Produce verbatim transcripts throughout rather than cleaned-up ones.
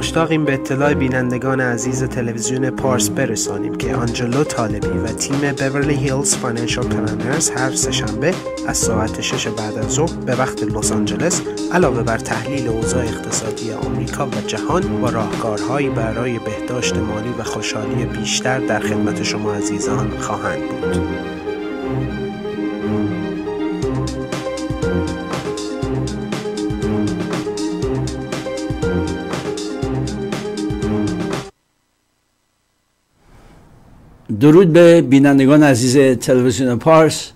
مشتاقیم به اطلاع بینندگان عزیز تلویزیون پارس برسانیم که آنجلو طالبی و تیم بیورلی هیلز فاینانشال پلنرز هر سه‌شنبه از ساعت شش بعد از ظهر به وقت لس آنجلس علاوه بر تحلیل اوضاع اقتصادی آمریکا و جهان با راهکارهایی برای بهداشت مالی و خوشحالی بیشتر در خدمت شما عزیزان خواهند بود. درود به بینندگان عزیز تلویزیون پارس.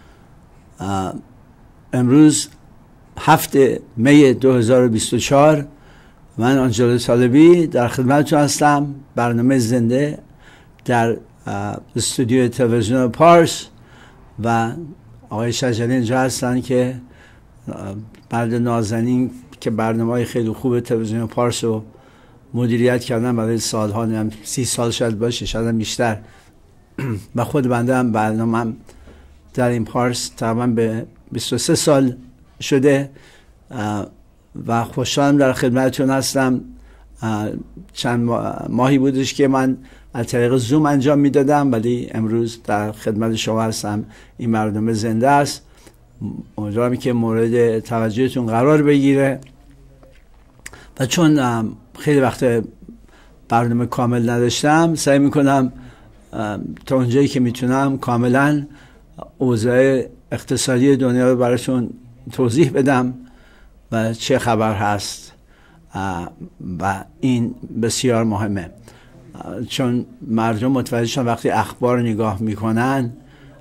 امروز هفته می دو هزار و بیست و چهار من آنجلو طالبی در خدمتتون هستم. برنامه زنده در استودیو تلویزیون پارس و آقای شجری اینجا هستن که مرد نازنین که برنامه‌های خیلی خوب تلویزیون پارس رو مدیریت کردن برای سالها، نیم سی سال شاید باشه، شاید بیشتر. و خود بنده هم برنامه‌ام در این پارس تقریبا به بیست و سه سال شده و خوشحالم در خدمتتون هستم. چند ماهی بودش که من از طریق زوم انجام میدادم، ولی امروز در خدمت شما هستم. این برنامه زنده است، امیدوارم که مورد توجهتون قرار بگیره و چون خیلی وقت برنامه کامل نداشتم سعی میکنم تا اونجایی که میتونم کاملا اوضاع اقتصادی دنیا رو براتون توضیح بدم و چه خبر هست و این بسیار مهمه، چون مردم متوجه شدن وقتی اخبار نگاه میکنن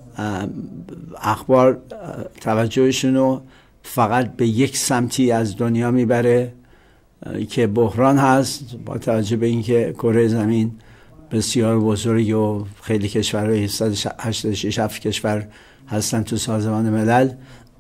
اخبار توجهشون رو فقط به یک سمتی از دنیا میبره که بحران هست، با توجه به اینکه کره زمین بسیار بزرگ و خیلی کشورهای صد و هشتاد و شش کشور هستن تو سازمان ملل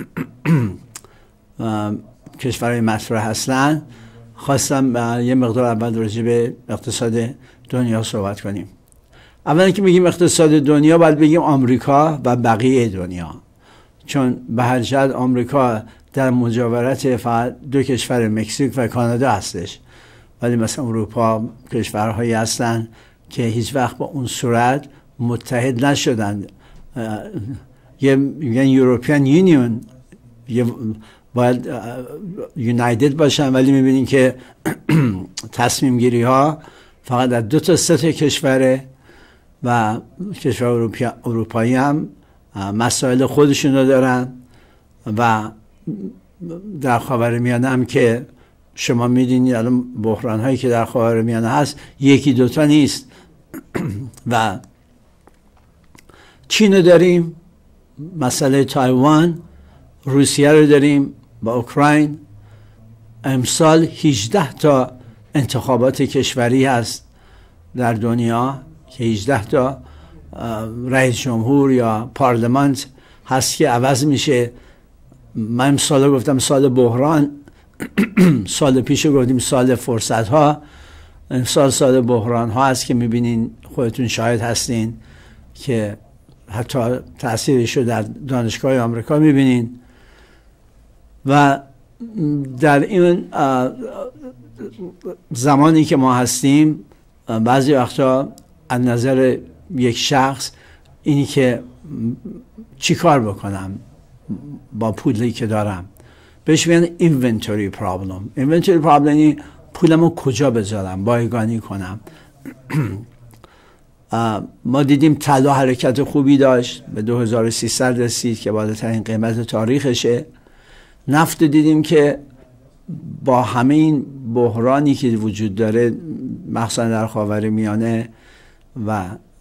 کشورهای مطرح هستن. خواستم یه مقدار اول راجع به اقتصاد دنیا صحبت کنیم. اولا که میگیم اقتصاد دنیا باید بگیم آمریکا و بقیه دنیا، چون به هر جهت آمریکا در مجاورت فقط دو کشور مکزیک و کانادا هستش، ولی مثلا اروپا کشورهایی هستن که هیچ وقت با اون صورت متحد نشدن. یه میگن یوروپیان یونیون باید یونایتد باشن، ولی میبینین که تصمیم گیری ها فقط در دو تا سه تا کشوره و کشور اروپایی هم مسائل خودشون رو دارن و در خاورمیانه هم که شما میدونید الان بحران هایی که در خاورمیانه هست یکی دوتا نیست و چین رو داریم، مسئله تایوان، روسیه رو داریم با اوکراین. امسال هجده تا انتخابات کشوری هست در دنیا که هجده تا رئیس جمهور یا پارلمان هست که عوض میشه. من امسال گفتم سال بحران، سال پیش گفتیم سال فرصت ها، امسال سال بحران ها هست که میبینین، خودتون شاهد هستین که حتی تأثیرش رو در دانشگاه آمریکا میبینین. و در این زمانی که ما هستیم بعضی وقتا از نظر یک شخص اینی که چی کار بکنم با پولی که دارم بهش میگن inventory problem. inventory problem یعنی پولمو کجا بذارم، بایگانی کنم. ما دیدیم طلا حرکت خوبی داشت، به دو هزار و سیصد رسید که بالاترین قیمت تاریخشه. نفت دیدیم که با همه این بحرانی که وجود داره مخصوصا در خاورمیانه و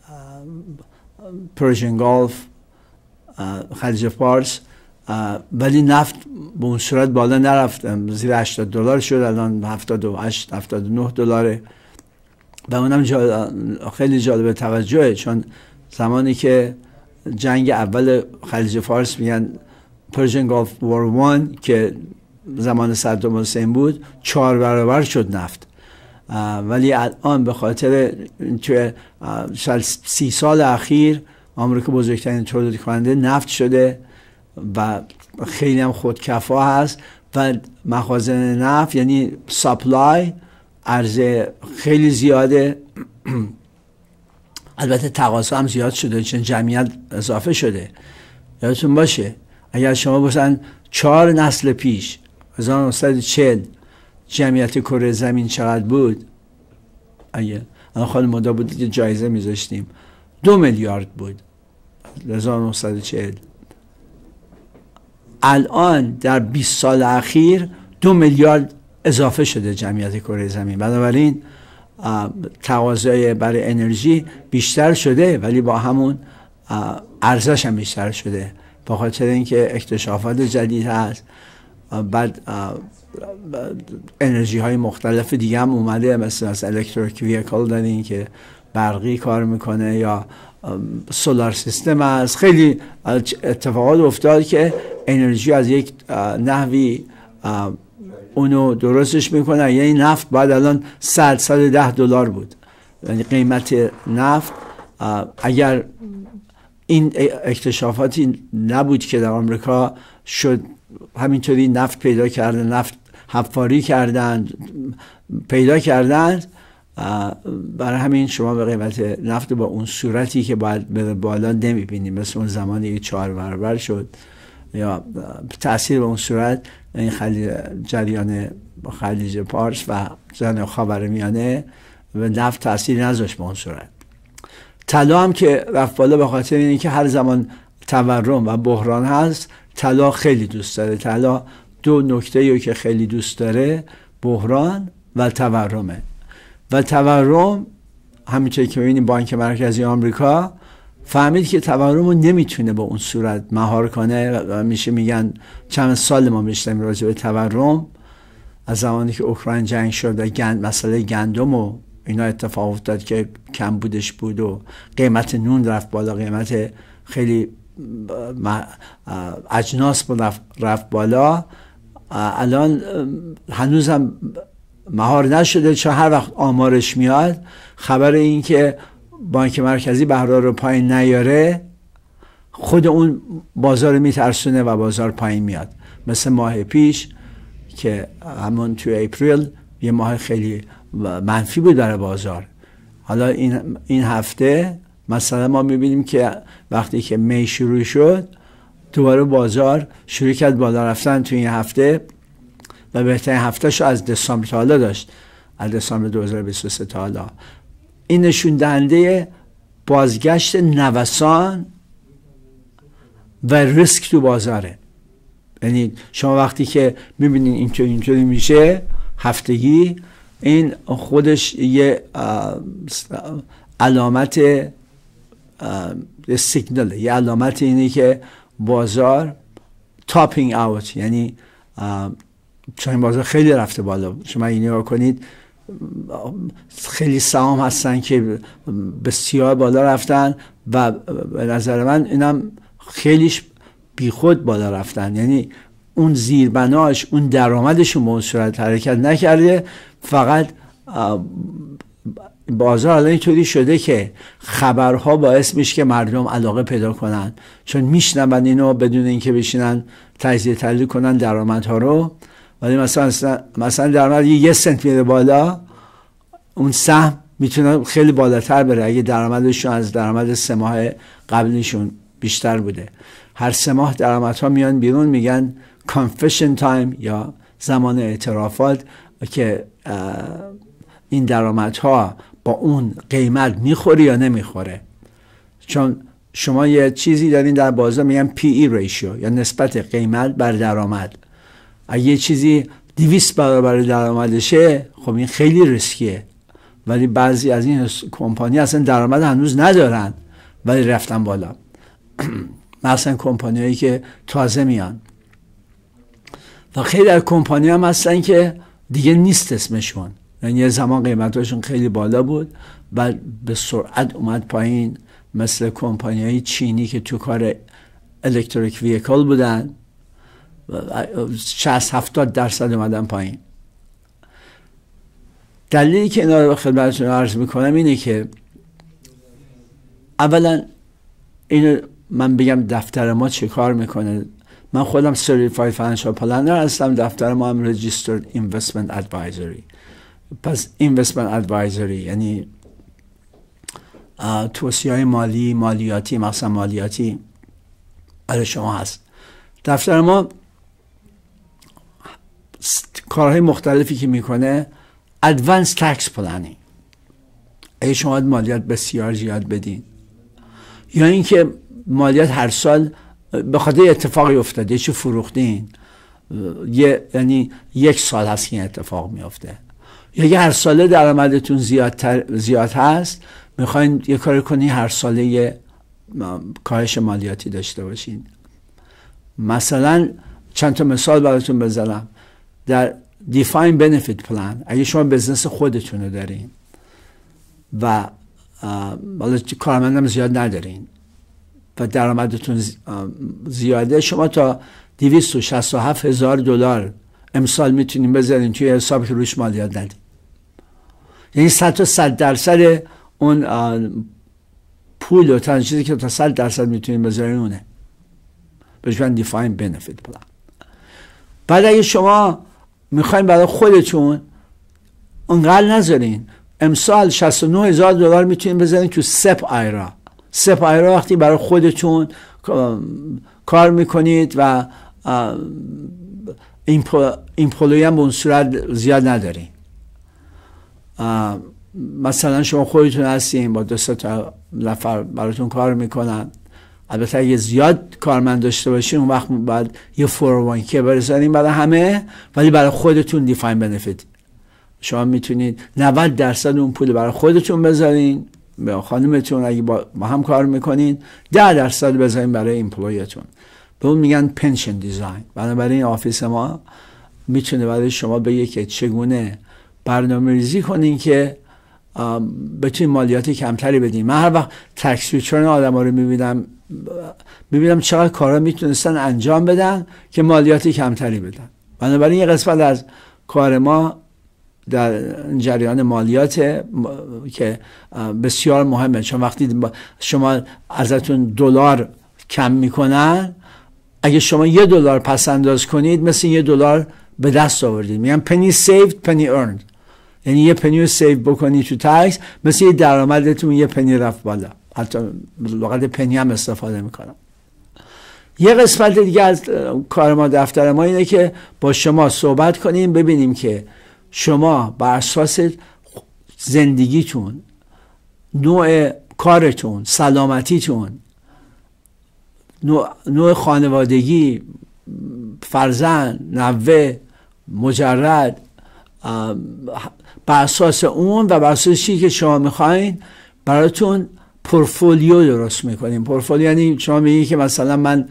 پرژن گالف، خلیج فارس، ولی نفت به اون صورت بالا نرفت، زیر هشتاد دلار شد، الان هفتاد و هشت هفتاد و نه دلاره و اونم جا خیلی جالب توجهه، چون زمانی که جنگ اول خلیج فارس میگن پرژن گالف وار وان که زمان صدام حسین بود، چهار برابر شد نفت. ولی الان به خاطر توی سی سال اخیر آمریکا بزرگترین تولید کننده نفت شده و خیلی هم خودکفا هست و مخازن نفت یعنی سپلای عرضه خیلی زیاده، البته تقاضا هم زیاد شده چون جمعیت اضافه شده. یادتون باشه اگر شما مثلا چهار نسل پیش هزار و نهصد و چهل جمعیت کره زمین چقدر بود؟ اگه الان خالی مدا بود که جایزه میذاشتیم دو میلیارد بود هزار و نهصد و چهل. الان در بیست سال اخیر دو میلیارد اضافه شده جمعیت کره زمین. بنابراین تقاضای برای انرژی بیشتر شده ولی با همون ارزش هم بیشتر شده به خاطر اینکه اکتشافات جدید هست. بعد انرژی های مختلف دیگه هم اومده، مثل از الکتریک ویکل دارین که برقی کار میکنه یا سولار سیستم هست. خیلی اتفاقات افتاد که انرژی از یک نحوی اونو درستش میکنه. یعنی نفت بعد الان صد صد و ده دلار بود، یعنی قیمت نفت. اگر این اکتشافاتی نبود که در آمریکا شد همینطوری نفت پیدا کردن، نفت حفاری کردن پیدا کردن، برای همین شما به قیمت نفت با اون صورتی که باید به بالا نمیبینیم، مثل اون زمانی چهار برابر شد یا تأثیر به اون صورت. این خلیج جریان خلیج پارس و جریان خاورمیانه و نفت تأثیر نذاشت به اون صورت. طلا هم که رفت بالا به خاطر اینه که هر زمان تورم و بحران هست طلا خیلی دوست داره. طلا دو نکته‌ای که خیلی دوست داره بحران و تورمه. و تورم همینطوری که می‌بینیم بانک مرکزی آمریکا فهمید که تورم رو نمیتونه به اون صورت مهار کنه و میشه میگن چند سال ما میشتیم راجع به تورم از زمانی که اوکراین جنگ شد و گند مسئله گندم و اینا اتفاق افتاد که کم بودش بود و قیمت نون رفت بالا، قیمت خیلی اجناس بود رفت بالا. الان هنوزم مهار نشده چون هر وقت آمارش میاد خبر این که بانک مرکزی بهره رو پایین نیاره خود اون بازار میترسونه و بازار پایین میاد. مثل ماه پیش که همون توی اپریل یه ماه خیلی منفی بود در بازار. حالا این این هفته مثلا ما میبینیم که وقتی که می شروع شد دوباره بازار شروع کرد بالا رفتن توی این هفته و بهترین هفتهشو از دسامبر تا حالا داشت، از دسامبر دو هزار و بیست و سه تا حالا. این نشون دهنده بازگشت نوسان و ریسک تو بازاره. یعنی شما وقتی که میبینین اینطوری اینطوری میشه هفتگی، این خودش یه علامت سیگنال، یه علامت اینه که بازار تاپینگ اوت، یعنی چون این بازار خیلی رفته بالا. شما این نگاه کنید خیلی سهام هستن که بسیار بالا رفتن و به نظر من اینم خیلیش بیخود بالا رفتن، یعنی اون زیربناش اون درآمدشون به اون صورت حرکت نکرده. فقط بازار الان اینطوری شده که خبرها باعث میشه که مردم علاقه پیدا کنن، چون میشنون اینو بدون اینکه بشینن تجزیه تحلیل کنن درآمدها رو. ولی مثلا مثلا درآمد یه سنت میره بالا، اون سهم میتونه خیلی بالاتر بره اگه درآمدشون از درآمد سه ماه قبلیشون بیشتر بوده. هر سه ماه درآمدها میان بیرون، میگن confession time یا زمان اعترافات، که این درآمدها با اون قیمت میخوره یا نمیخوره. چون شما یه چیزی دارین در بازار میگن پی ای ریشیو یا نسبت قیمت بر درآمد. اگه یه چیزی دویست برابر درآمدشه خب این خیلی ریسکیه. ولی بعضی از این کمپانی اصلا درآمد هنوز ندارن ولی رفتن بالا. مثلا کمپانیایی که تازه میان و خیلی از کمپانی هم هستن که دیگه نیست اسمشون، یعنی یه زمان قیمتاشون خیلی بالا بود و به سرعت اومد پایین، مثل کمپانیای چینی که تو کار الکتریک ویکل بودن شصت هفتاد درصد اومدن پایین. دلیلی که اینا رو به خدمتتون عرض میکنم اینه که اولا اینو من بگم دفتر ما چه کار میکنه. من خودم Certified Financial Planner هستم، دفتر ما هم Registered Investment Advisory، پس اینوستمنت ادوایزری یعنی توصیه‌های مالی مالیاتی مثلا مالیاتی برای شما هست. دفتر ما کارهای مختلفی که میکنه ادوانس تکس پلنینگ، اگه شما مالیات بسیار زیاد بدین یا اینکه مالیات هر سال به خاطر اتفاقی افتاده چه فروختین، یه یعنی یک سال هست که این اتفاق میفته، یا اگه هر ساله درآمدتون زیادتر زیاد هست میخواین یه کار کنی هر ساله یه کاهش مالیاتی داشته باشین. مثلا چند تا مثال براتون بزنم. در دیفاین بنفیت پلان اگه شما بزنس خودتون رو دارین و حالا کارمندم زیاد ندارین و درآمدتون زیاده، شما تا دویست و شصت و هفت هزار دلار امسال میتونین بذارین توی حساب که روش مالیات ندین. یعنی صد تا صد درصد اون پول و تنها چیزی که تا صد درصد میتونین بذارین اونه. بهش میگن دیفاین بنفیت پلان. بعد اگه شما میخواین برای خودتون اونقدر نذارین، امسال شصت و نه هزار دلار میتونین بذارین تو سپ آیرا. سپ آیرا وقتی برای خودتون کار میکنید و ایمپلوی هم به اون صورت زیاد ندارین، مثلا شما خودتون هستین با دو سه تا نفر براتون کار میکنن، البته اگه زیاد کارمند داشته باشین اون وقت باید یه فور او وان کی بذارین برای همه، ولی برای خودتون دیفاین بنفیت شما میتونید نود درصد اون پول برای خودتون بذارین، به خانمتون اگه با هم کار میکنین ده درصد بذارین برای ایمپلویتون. به اون میگن پنشن دیزاین. بنابراین آفیس ما میتونه برای شما بگه که چگونه برنامه ریزی کنین که بتونین مالیات کمتری بدین. من هر وقت تکس ریترن آدما رو میبینم میبینم چقدر کارا میتونستن انجام بدن که مالیات کمتری بدن. بنابراین یه قسمت از کار ما در جریان مالیات که بسیار مهمه، چون وقتی شما ازتون دلار کم میکنن، اگه شما یه دلار پس انداز کنید مثل یه دلار به دست آوردید. میگن penny saved penny earned، یعنی یه پنی رو سیو بکنی تو تکس مثل یه درآمدتون یه پنی رفت بالا. حتی لغت پنی هم استفاده میکنم. یه قسمت دیگه از کار ما دفتر ما اینه که با شما صحبت کنیم ببینیم که شما بر اساس زندگیتون، نوع کارتون، سلامتیتون، نوع, نوع خانوادگی، فرزند، نوه، مجرد، بر اساس اون و بر اساس چیزی که شما میخواین براتون پورتفولیو درست میکنیم. پورتفولیو یعنی شما میگی که مثلا من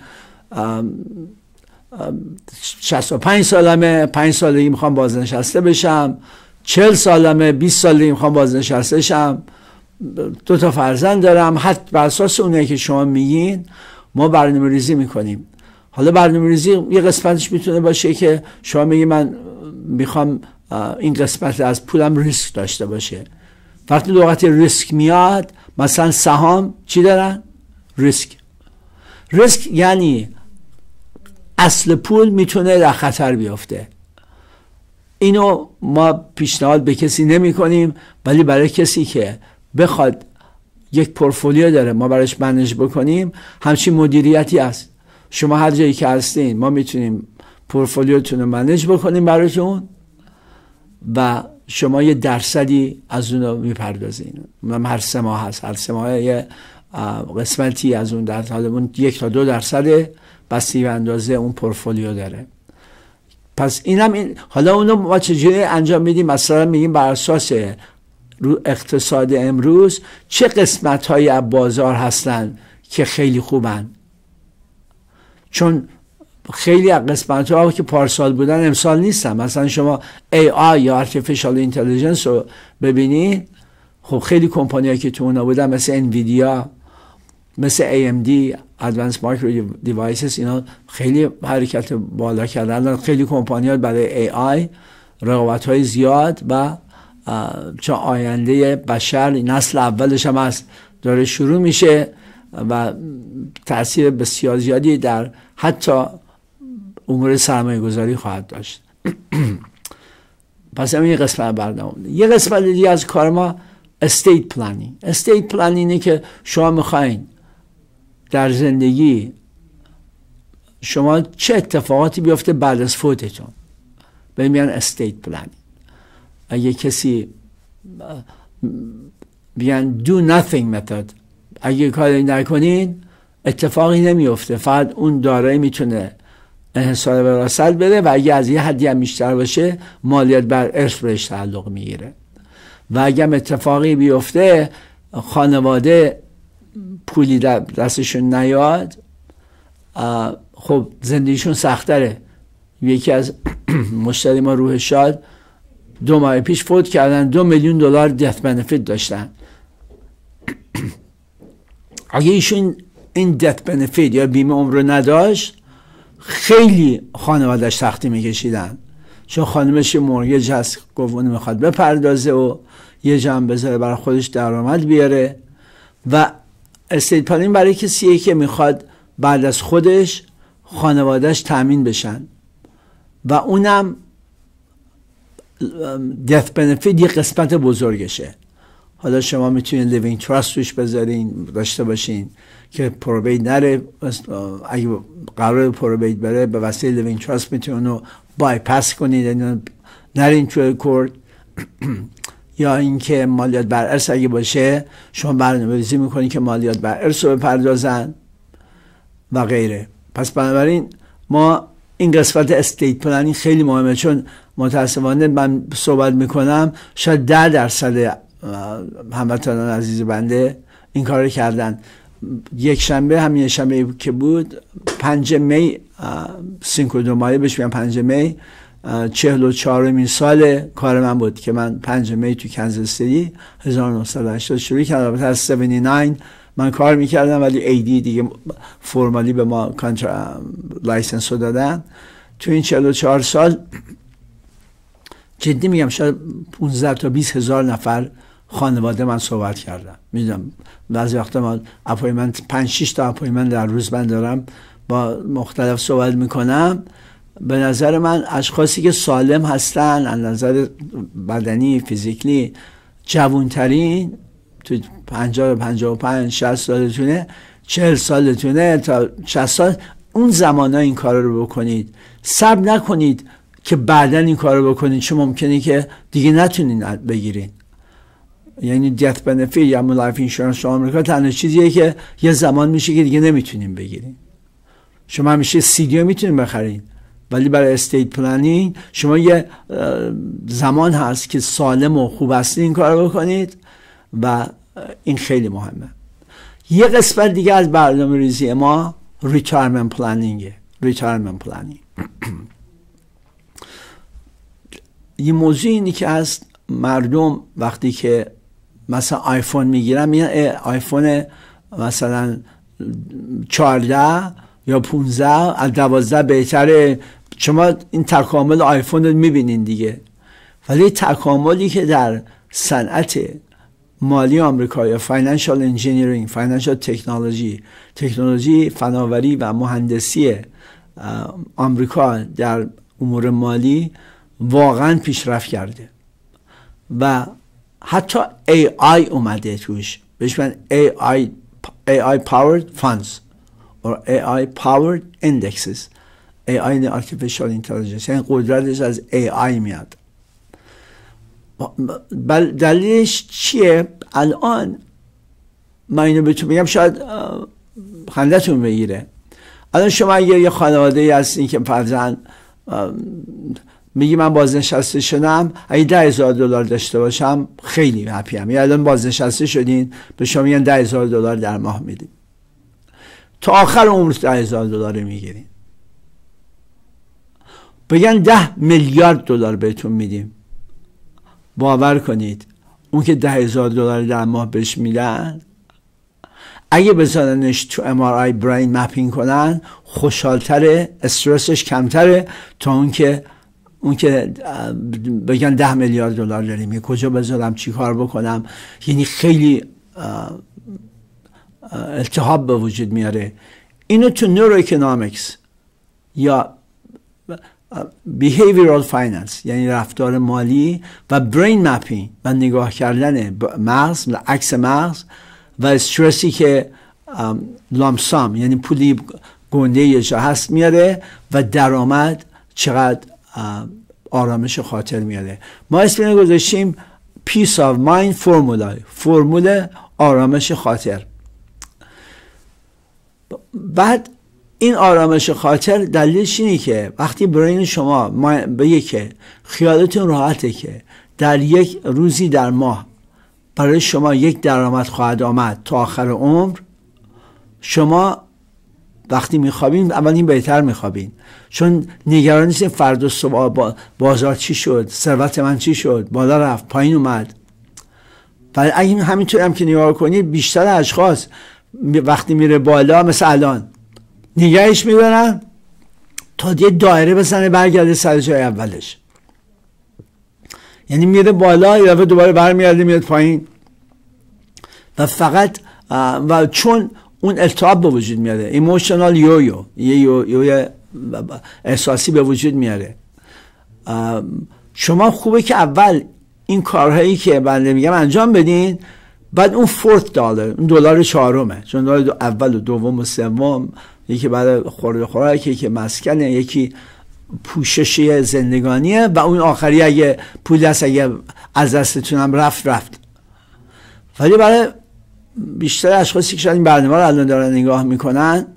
شصت و پنج سالمه، پنج سالگی میخوام بازنشسته بشم، چهل سالمه، بیست سالگی میخوام بازنشسته شم، دو تا فرزند دارم. حتی بر اساس اونه که شما میگین ما برنامه ریزی میکنیم. حالا برنامه ریزی یه قسمتش میتونه باشه که شما میگی من میخوام این قسمت از پولم ریسک داشته باشه. وقتی لغت ریسک میاد، مثلا سهام چی دارن؟ ریسک. ریسک یعنی اصل پول میتونه در خطر بیفته. اینو ما پیشنهاد به کسی نمی کنیم، ولی برای کسی که بخواد یک پورتفولیو داره ما براش منیج بکنیم، همچین مدیریتی هست. شما هر جایی که هستین ما میتونیم پورتفولیوتون رو منیج بکنیم براتون و شما یه درصدی از اون رو میپردازین. من هر سه ماه هست، هر سه ماه یه قسمتی از اون درصد، حالا اون یک تا دو درصد بسته به اندازه اون پورتفولیو داره. پس اینم این حالا اونو ما چجوری انجام میدیم؟ مثلا میگیم بر اساس رو اقتصاد امروز چه قسمت های از بازار هستن که خیلی خوبن، چون خیلی از قسمت ها که پارسال بودن امسال نیستن. مثلا شما ای آی یا Artificial Intelligence رو ببینید، خب خیلی کمپانی که تو اونا بودن مثل انویدیا، مثل ای ام دی Advanced Micro Devices، اینا خیلی حرکت بالا کردن. خیلی کمپانی ها برای ای آی رقابت های زیاد و چون آینده بشر نسل اولش هم هست داره شروع میشه و تأثیر بسیار زیادی در حتی امور سرمایه گذاری خواهد داشت. پس همین یه قسمت برنامه. یه قسمت دیگه از کار ما استیت پلنینگ. استیت پلنینگ اینه که شما میخواین در زندگی شما چه اتفاقاتی بیفته بعد از فوتتون، به میگن استیت پلنینگ. اگه کسی بیان do nothing method، اگه کاری نکنین اتفاقی نمیفته، فقط اون دارایی میتونه انحصار وراثت بده و اگه از یه حدی هم بیشتر باشه مالیات بر ارث بهش تعلق میگیره و اگه اتفاقی بیفته خانواده پولی دستشون نیاد خب زندگیشون سختره. یکی از مشتری ما روح شاد دو ماه پیش فوت کردن، دو میلیون دلار دث بنفیت داشتن. اگه ایشون این دث بنفیت یا بیمه عمر رو نداشت خیلی خانوادهش سختی میکشیدن، چون خانمش مورگیج هست گفت اون میخواد بپردازه و یه جمع بذاره برای خودش درآمد بیاره. و استیت پلنینگ برای کسیه که میخواد بعد از خودش خانوادهش تامین بشن و اونم death benefit یه قسمت بزرگشه. حالا شما میتونید لیوینگ تراست توش بذارین داشته باشین که پروبیت نره، اگه قرار پروبیت بره به وسیله لیوینگ تراست میتونید اونو بایپاس کنید نرین توی کورت. یا اینکه مالیات بر ارث اگه باشه شما برنامه‌ریزی میکنید که مالیات بر ارث رو بپردازن و غیره. پس بنابراین ما این قسمت استیت پلنینگ خیلی مهمه، چون متاسفانه من صحبت میکنم شاید ده درصد هموطنان عزیز بنده این کار رو کردن. یک شنبه همین شنبه که بود پنج می سینکو دو مایه بهش میگن پنج می چهل و چهارمین سال کار من بود که من پنج می تو کنزاس سیتی هزار و نهصد و هشتاد شروع کردم. البته از هفتاد و نه من کار میکردم ولی ایدی دیگه فرمالی به ما کانتر لایسنس رو دادن. تو این چهل و چهار سال جدی میگم شاید پانزده تا بیست هزار نفر خانواده من صحبت کردم. میدونم بعضی وقتا من اپایمنت پنج شش تا اپایمنت در روز من دارم با مختلف صحبت میکنم. به نظر من اشخاصی که سالم هستن از نظر بدنی فیزیکلی جوانترین تو پنجاه پنجاه و پنج شصت سالتونه، چهل سالتونه تا شصت سال، اون زمانا این کار رو بکنید. صبر نکنید که بعداً این کار رو بکنید چون ممکنه که دیگه نتونین بگیرین. یعنی دیت بنفیت یا لایف اینشورنس آمریکا تنها چیزیه که یه زمان میشه که دیگه نمیتونین بگیرین. شما همیشه سی دی میتونین بخرین ولی برای استیت پلنینگ شما یه زمان هست که سالم و خوب هستی این کار رو بکنید و این خیلی مهمه. یه قسمت دیگه از برنامه ریزی ما ریتایرمنت پلنینگه. ریتایرمنت پلنینگ یه موضوع اینی که هست مردم وقتی که مثلا آیفون میگیرن میگن آیفون مثلا چهارده یا پانزده از دوازده بهتره. شما این تکامل آیفون رو میبینین دیگه، ولی تکاملی که در صنعت مالی آمریکا یا فاینانشال انجینیرینگ، فاینانشال تکنولوژی، تکنولوژی فناوری و مهندسی آمریکا در امور مالی واقعا پیشرفت کرده و حتی ای آی اومده توش، بهش میگن ای آی ای آی powered funds or ای آی powered indexes. ای آی artificial intelligence یعنی قدرتش از ای آی میاد. دلیلش چیه؟ الان من اینو بهتون میگم شاید خندتون بگیره. الان شما اگر یه خانواده هستین که فرضاً میگی من بازنشسته شدم، اگه ده هزار دلار داشته باشم خیلی هپی ام. یا الان بازنشسته شدین به شما میگن ده هزار دلار در ماه میدین، تا آخر عمر ده هزار دلار میگیرین. بگن ده میلیارد دلار بهتون میدیم، باور کنید اون که ده هزار دلار در ماه بهش میدن اگه بذارنش تو ام آر آی برین مپینگ کنن خوشحالتره، استرسش کمتره تا اون که اون که بگن ده میلیارد دلار داریم، یه کجا بذارم چی کار بکنم. یعنی خیلی التهاب به وجود میاره. اینو تو نورو اکونومیکس یا behavioral finance یعنی رفتار مالی و brain mapping و نگاه کردن مغز و عکس مغز و استرسی که لامسام یعنی پولی گنده یه جا هست میاره و درآمد چقدر آرامش خاطر میاره. ما اسم اینو گذاشتیم peace of mind فرمولا، فرمول آرامش خاطر. بعد این آرامش خاطر دلیلش اینه که وقتی برین شما بگه که خیالتون راحته که در یک روزی در ماه برای شما یک درآمد خواهد آمد تا آخر عمر، شما وقتی میخوابین اولین بهتر میخوابین، چون نگران نیستین فردا صبح بازار چی شد، ثروت من چی شد، بالا رفت پایین اومد. ولی اگه همینطوری هم که نگاه کنید بیشتر اشخاص وقتی میره بالا مثل الان نگهش میدارن تا یه دایره بزنه برگرده سر جای اولش، یعنی میره بالا یه دفعه دوباره برمیگرده میاد پایین و فقط و چون اون التهاب به وجود میاره، ایموشنال یویو یه یویو احساسی به وجود میاره. شما خوبه که اول این کارهایی که بنده میگم انجام بدین، بعد اون فورت دلار، اون دلار چهارمه، چون دلار اول و دوم و سوم یکی بعد خورده خوراک، یکی مسکنه، یکی پوشش زندگانیه و اون آخری اگه پول هست اگه از دستتونم رفت رفت. ولی برای بیشتر اشخاصی که شاید این برنامه رو الان دارن نگاه میکنن،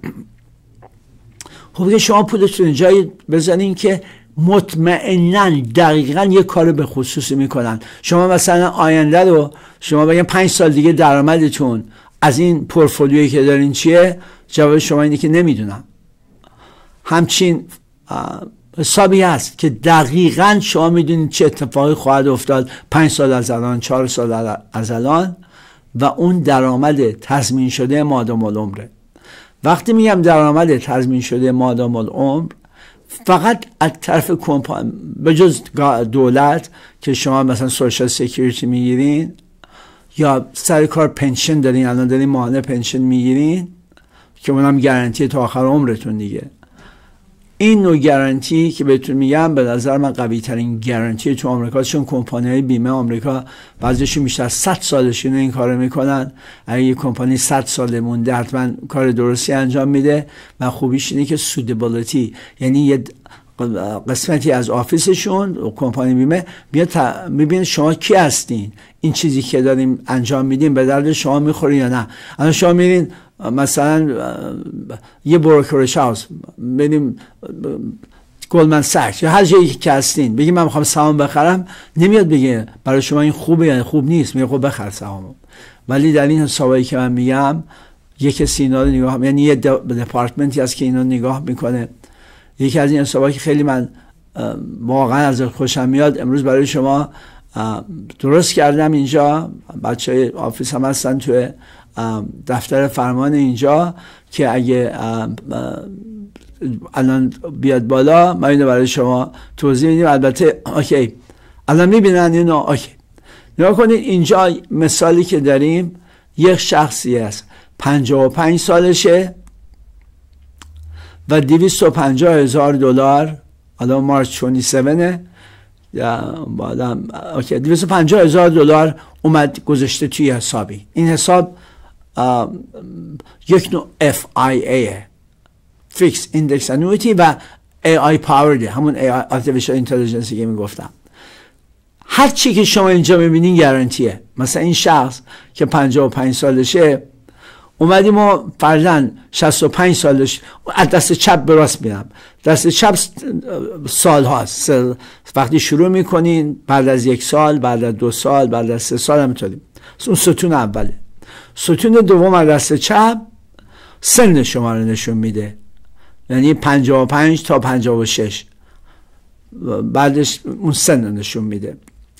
خب که شما پولتون جایی بزنین که مطمئناً دقیقاً یه کار به خصوصی میکنن. شما مثلا آینده رو شما بگن پنج سال دیگه درآمدتون از این پورتفولیویی که دارین چیه؟ جواب شما اینه که نمیدونم. همچین حسابی هست که دقیقاً شما میدونید چه اتفاقی خواهد افتاد پنج سال از الان، چهار سال از الان، و اون درآمد تضمین شده مادام العمره. وقتی میگم درآمد تضمین شده مادام العمر، فقط از طرف کمپانی به جز دولت که شما مثلا سوشال سکیوریتی میگیرین یا سر کار پنشن دارین، الان دارین ماهانه پنشن میگیرین که اونم گارانتی تا آخر عمرتون دیگه. این نوع گارانتی که بهتون میگم به نظر من قوی ترین گارانتی تو آمریکا، چون کمپانی های بیمه آمریکا بعضیشون بیشتر از صد سالشون این کارو میکنن. اگه یک کمپانی صد سال مونده حتما کار درستی انجام میده و خوبیش اینه که سودابیلیتی، یعنی یه قسمتی از آفیسشون کمپانی بیمه میاد میبینه شما کی هستین، این چیزی که داریم انجام میدیم به درد شما میخوره یا نه. الان شما میرین مثلا یه بروکرج هاوس، بریم گلدمن ساکس یا هر جایی که هستین، بگیم من میخوام سهام بخرم، نمیاد بگه برای شما این خوبه یا خوب نیست، میگه خب بخر سهامو. ولی در این حسابایی که من میگم یک کسی اینا رو نگاه، یعنی یه دپارتمنتی هست که اینا نگاه میکنه. یکی از این حسابایی که خیلی من واقعا از خوشم میاد امروز برای شما درست کردم اینجا، بچهای آفیس هم هستن توی دفتر فرمان اینجا که اگه الان بیاد بالا ما اینو برای شما توضیح میدیم. البته اوکی الان میبینن اینو، اوکی نگاه کنید اینجا مثالی که داریم، یک شخصی است پنجاه و پنج سالشه و دویست و پنجاه هزار دلار، الان مارچ بیست و هفت یا بعدم اوکی دویست و پنجاه هزار دلار اومد گذاشته توی حسابی. این حساب یک نوع اف آی ای فیکس ایندکس انویتی و ای آی پاورد، همون ای آی آرتفیشال اینتلیجنسی که میگفتم. هر چی که شما اینجا میبینین گارانتیه. مثلا این شخص که پنجاه و پنج سالشه اومدیم و فرضاً شصت و پنج سالش، از دست چپ به راست میرم، دست چپ سال هاست، وقتی شروع میکنین بعد از یک سال، بعد از دو سال، بعد از سه سال همینطوری. اون ستون اوله. ستون دوم از دست چپ سن شما رو نشون میده، یعنی پنجاه و پنج تا پنجاه و شش، بعدش اون سن رو نشون میده.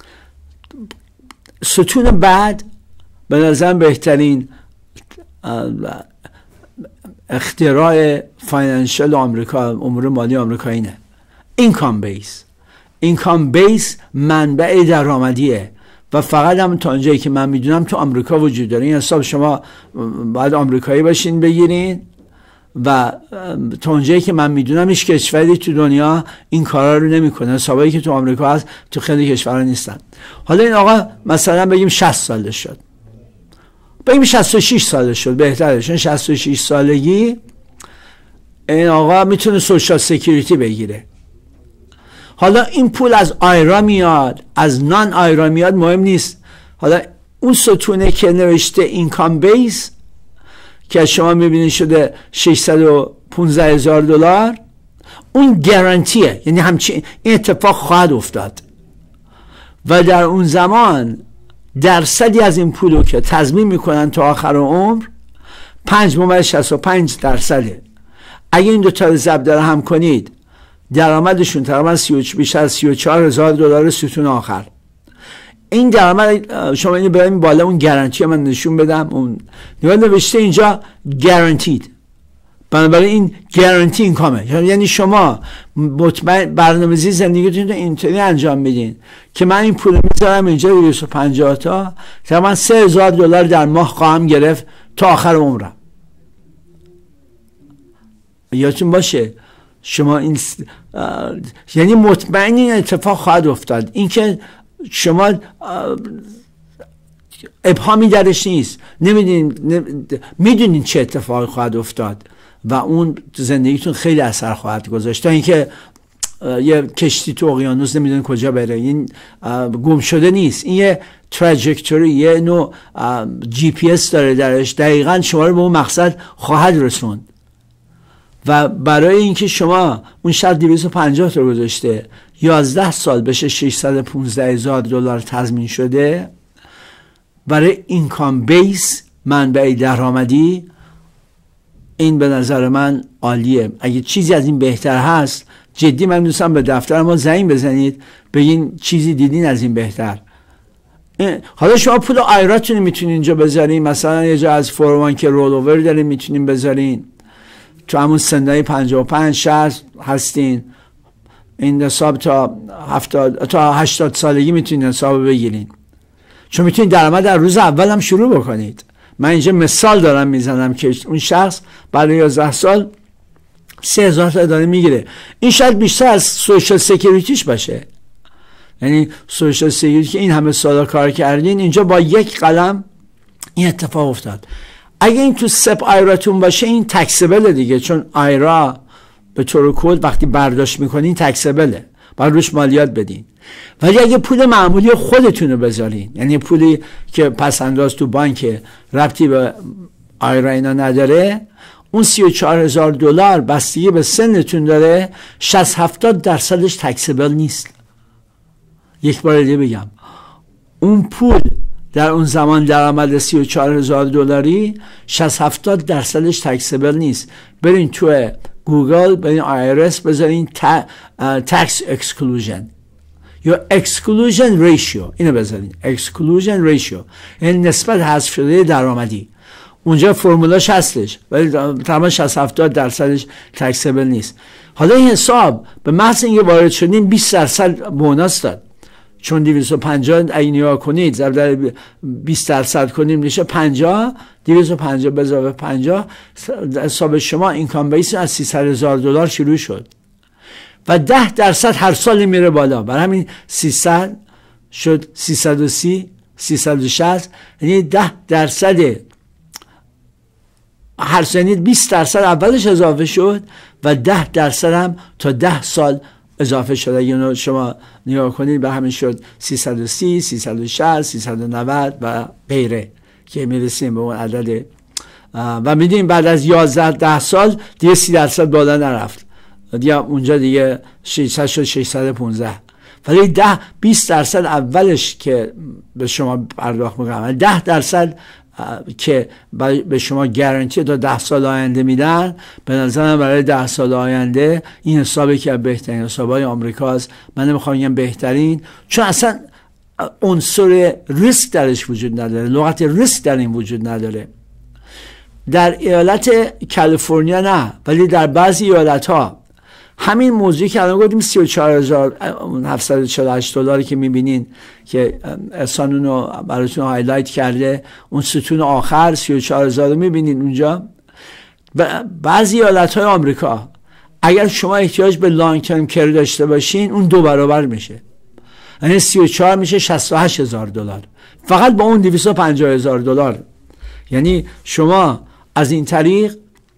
ستون بعد به نظر بهترین اختراع فاینانشل آمریکا، امور مالی آمریکا اینه، اینکام بیس. اینکام بیس منبع درآمدیه و فقط هم تا اونجایی که من میدونم تو آمریکا وجود داره. این حساب شما باید آمریکایی باشین بگیرین و تا اونجایی که من میدونم هیچ کشوری تو دنیا این کارا رو نمیکنه. حسابایی که تو آمریکا هست تو خیلی کشورها نیستن. حالا این آقا مثلا بگیم شصت سالش شد، بگیم شصت و شش سالش شد، بهتره، چون شصت و شش سالگی این آقا میتونه سوشال سکیوریتی بگیره. حالا این پول از آیرا میاد، از نان آیرا میاد، مهم نیست. حالا اون ستونه که نوشته اینکام بیس که شما میبینید شده ششصد و پانزده هزار دلار، اون گارانتیه، یعنی همچین این اتفاق خواهد افتاد و در اون زمان درصدی از این پولو که تضمین میکنن تا آخر عمر پنج ممیز شصت و پنج درصده. اگه این دو تا ضرب در هم کنید درآمدشون تقریبا بیشتر از سی و چهار هزار دلار ستون آخر. این درآمد شما اینو بریم بالا، اون گارانتی من نشون بدم، اون نگاه نوشته اینجا گارانتید، بنابراین این گارانتی اینکامه، یعنی شما مطمئن برنامه‌ریزی زندگیتون رو اینطوری انجام میدین که من این پول میذارم اینجا دویست و پنجاه تا، تقریبا سه هزار دلار در ماه خواهم گرفت تا آخر عمرم. یادتون باشه شما این یعنی مطمئن این اتفاق خواهد افتاد. اینکه شما ابهامی درش نیست، نمیدونین میدونین چه اتفاقی خواهد افتاد و اون زندگیتون خیلی اثر خواهد گذاشت. تا اینکه یه کشتی تو اقیانوس نمیدونین کجا بره، این گم شده نیست، این یه تراجکتوری، یه نوع جی پی اس داره درش، دقیقاً شما رو به اون مقصد خواهد رسوند. و برای اینکه شما اون شرط دویست و پنجاه تا گذاشته یازده سال بشه ششصد و پانزده هزار دلار تضمین شده، برای اینکام بیس منبع درآمدی این به نظر من عالیه. اگه چیزی از این بهتر هست جدی من دوستم به دفتر ما زنگ بزنید بگین چیزی دیدین از این بهتر. حالا شما پول آیراتون میتونین اینجا بذارین، مثلا یه جا از فوروان که رول اوور دارین میتونین بذارین، تو همون سنای پنجاه و پنج شصت هستین، این حساب تا هفتاد تا هشتاد سالگی میتونین حساب بگیرین، چون میتونین درآمد در روز اول هم شروع بکنید. من اینجا مثال دارم میزنم که اون شخص بعد یازده سال سه هزار تا داره میگیره. این شاید بیشتر از سوشال سکیوریتیش باشه، یعنی سوشال سکیوریتی که این همه سالا کار کردین اینجا با یک قلم این اتفاق افتاد. اگه این تو سپ آیراتون باشه این تکسبله دیگه، چون آیرا به طور کل وقتی برداشت میکنین تکسبله، باید روش مالیات بدین. ولی اگه پول معمولی خودتون رو بذارین، یعنی پولی که پس انداز تو بانک ربطی به آیرا اینا نداره، اون سی و چهار هزار دلار بستگی به سنتون داره، شصت هفتاد درصدش تکسبل نیست. یک بار دیگه بگم، اون پول در اون زمان درآمد سی و چهار هزار دلاری شصت هفتاد درصدش تکسبل نیست. برین تو گوگل برین آی آر اس بذارین تکس اکسکلوژن یا اکسکلوژن ریشیو، اینو بذارین اکسکلوژن ریشیو، یعنی نسبت حذف شده درآمدی. اونجا فرمولاش هستش ولی تمام شصت هفتاد درصدش تکسبل نیست. حالا این حساب به محض اینکه وارد شدین بیست درصد بوناس داد، چون دویست و پنجاه اگه نگاه کنید ضرب در بیست درصد کنیم میشه پنجاه، دویست و پنجاه به اضافه پنجاه، حساب شما اینکام بیس از سیصد هزار دلار شروع شد و ده درصد هر سال میره بالا. برای همین سیصد شد سیصد و سی، سیصد و شصت، یعنی ده درصد هر سال، بیست درصد اولش اضافه شد و ده درصد هم تا ده سال اضافه شده. یعنی شما نگاه کنید به همین شد سیصد و سی، سیصد و شصت، سیصد و نود و غیره که میرسیم به اون عدد و میدیم بعد از یازده ده سال دیگه سی درصد بالا نرفت، دیگه اونجا دیگه ششصد شد ششصد و پانزده. ولی ده بیست درصد اولش که به شما پرداخت میکنم، ده درصد که به شما گارانتی تا ده سال آینده میدن، به نظرم برای ده سال آینده این حسابی که بهترین حسابای آمریکاست. من نمیخوام بگم بهترین، چون اصلا عنصر ریسک درش وجود نداره، لغت ریسک در این وجود نداره. در ایالت کالیفرنیا نه، ولی در بعضی ایالت ها همین موضوعی که الان گفتیم سی و چهار هزار و هفتصد و چهل و هشت دلاری که میبینین که احسان اونو براتون هایلایت کرده، اون ستون آخر سی و چهار هزار رو میبینین اونجا، و بعضی ایالت‌های آمریکا اگر شما احتیاج به لانگ ترم کر داشته باشین اون دو برابر میشه، یعنی سی و چهار میشه شصت و هشت هزار دلار فقط با اون دویست و پنجاه هزار دلار. یعنی شما از این طریق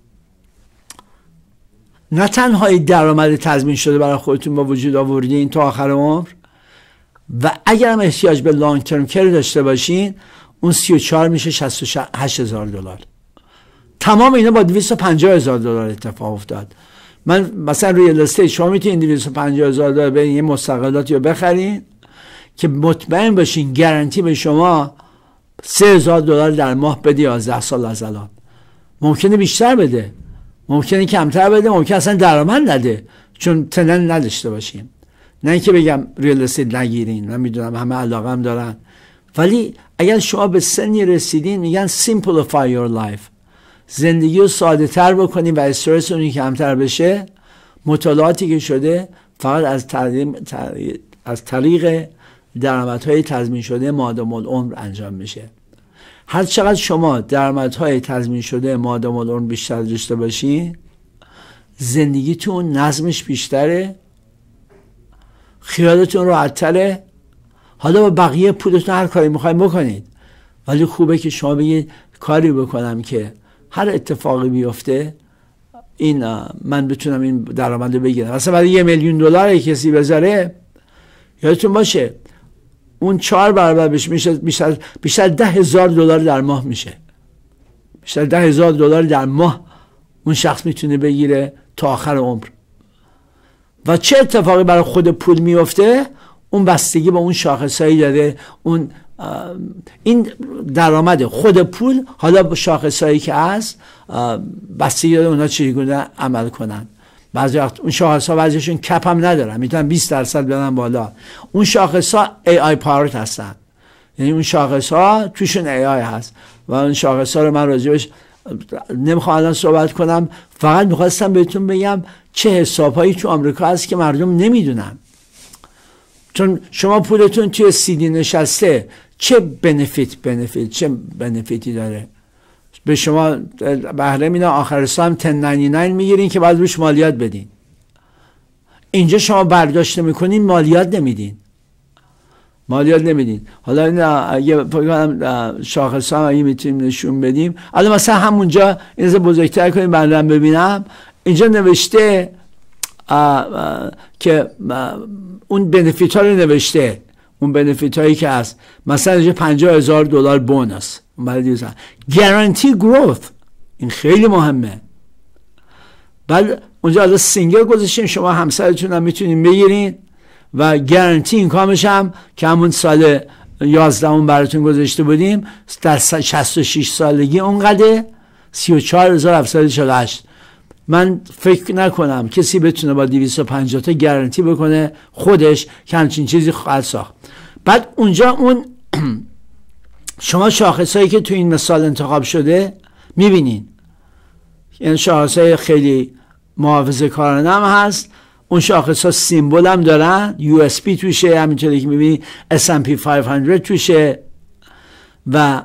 نه تنها درآمد تضمین شده برای خودتون با وجود آوردین تا آخر عمر، و اگر هم احتیاج به لانگ ترم کر داشته باشین اون سی و چهار میشه شصت و هشت هزار دلار. تمام اینا با دویست و پنجاه هزار دلار اتفاق افتاد. من مثلا ریال استیت شما میتونید دویست و پنجاه هزار دلار برین یه مستقلاتی رو بخرین که مطمئن باشین گارانتی به شما سه هزار دلار در ماه بده یازده سال از الان. ممکنه بیشتر بده، ممکنه کمتر بده، ممکنه اصلا درآمد نده چون تنن نداشته باشیم. نه اینکه بگم ریال استیت نگیرین، من میدونم همه علاقه هم دارن، ولی اگر شما به سنی رسیدین میگن simplify your life، زندگی رو ساده تر بکنین و استرس اونی کمتر بشه. مطالعاتی که شده فقط از طریق, از طریق درآمدهای تضمین شده مادام العمر انجام میشه. هر چقدر شما درآمدهای تضمین شده مادام العمر بیشتر داشته باشین زندگیتون نظمش بیشتره، خیالتون راحت‌تره. حالا با بقیه پولتون هر کاری میخواین بکنید، ولی خوبه که شما بگید کاری بکنم که هر اتفاقی بیفته این من بتونم این درآمد رو بگیرم. مثلا برای یه میلیون دلار کسی بذاره، یادتون باشه اون چهار برابر بشه میشه بیشتر بیشتر ده هزار دلار در ماه میشه. بیشتر ده هزار دلار در ماه اون شخص میتونه بگیره تا آخر عمر. و چه اتفاقی برای خود پول میفته اون بستگی به اون شاخصایی داره. اون این درآمد خود پول حالا با شاخصایی که هست بستگی داره اونا چگونه عمل کنن. بعضی وقت اون شاخص ها بعضیشون کپ هم ندارن، میتونن بیست درصد برن بالا. اون شاخص ها ای آی پاورت هستن، یعنی اون شاخص ها توشون ای آی هست و اون شاخص ها رو من راجبش نمیخوام الان صحبت کنم، فقط میخواستم بهتون بگم چه حساب هایی تو آمریکا هست که مردم نمیدونن. چون شما پولتون توی سیدی نشسته چه بنفیت بنفیت چه بنفیتی داره به شما؟ بهره میدن آخر سال هم ده نود و نه میگیرین که بعد روش مالیات بدین. اینجا شما برداشت میکنین مالیات نمیدین، مالیات نمیدین. حالا این اگه شاخص هم اگه میتونیم نشون بدیم، الان مثلا همونجا این از بزرگتر کنیم بعدم ببینم. اینجا نوشته آ آ که اون بنفیت ها رو نوشته، اون بنفیت هایی که هست مثلا اینجا پنجاه هزار دلار بونس گارانتی گروث، این خیلی مهمه. بعد اونجا از سینگل گذاشتیم شما همسرتون هم میتونین بگیرین و گارانتی اینکامش هم که همون سال یازده اون براتون گذاشته بودیم در شصت و شش سالگی اونقدر سی و چهار هزار و هفتصد و چهل و هشت. من فکر نکنم کسی بتونه با دویست و پنجاه تا گارانتی بکنه خودش که همچین چیزی خواهد ساخت. بعد اونجا اون شما شاخصایی که تو این مثال انتخاب شده میبینین، این شاخصای خیلی محافظه کارانه هم هست. اون شاخص ها سیمبول هم دارن، یو اس پی توشه، همینطوری که میبینید اس اند پی پانصد توشه و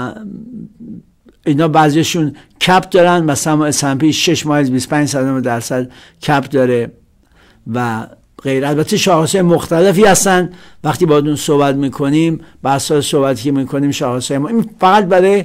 اینا بعضیشون کپ دارن. مثلا اس اند پی شش مایل بیست و پنج درصد کپ داره و غیر. البته شاخص‌های مختلفی هستن، وقتی با اون صحبت میکنیم بحث‌ها صحبتی که میکنیم شاخص‌های ما این فقط برای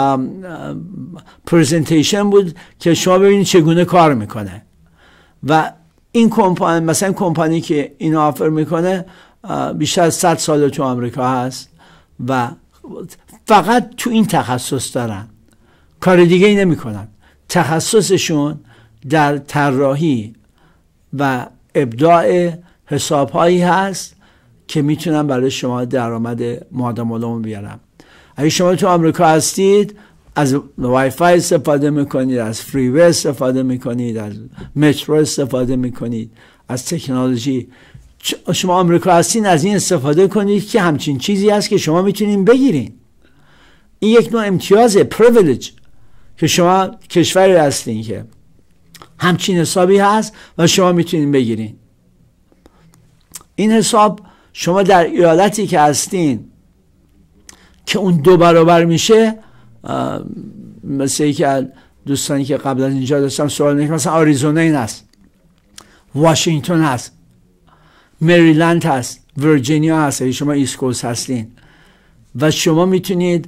پرزنتیشن بود که شما ببینید چگونه کار میکنه. و این کمپانی مثلا کمپانی که اینو آفر میکنه بیشتر از صد سال تو آمریکا هست و فقط تو این تخصص دارن، کار دیگه ای نمی کنن. تخصصشون در طراحی و ابداع حساب هایی هست که میتونن برای شما درآمد مادام العمر بیارن. اگه شما تو آمریکا هستید از وای فای استفاده میکنید، از فریوی استفاده میکنید، از مترو استفاده میکنید، از تکنولوژی، شما آمریکا هستین از این استفاده کنید که همچین چیزی هست که شما میتونین بگیرین. این یک نوع امتیازه، پریویلیج، که شما کشوری هستین که همچین حسابی هست و شما میتونین بگیرین. این حساب شما در ایالتی که هستین که اون دو برابر میشه، مثل که دوستانی که قبل از اینجا داشتم سوال میکنم، مثلا آریزونا این هست، واشنگتن هست، مریلند هست، ویرجینیا هست اگه شما ایست کوست هستین و شما میتونید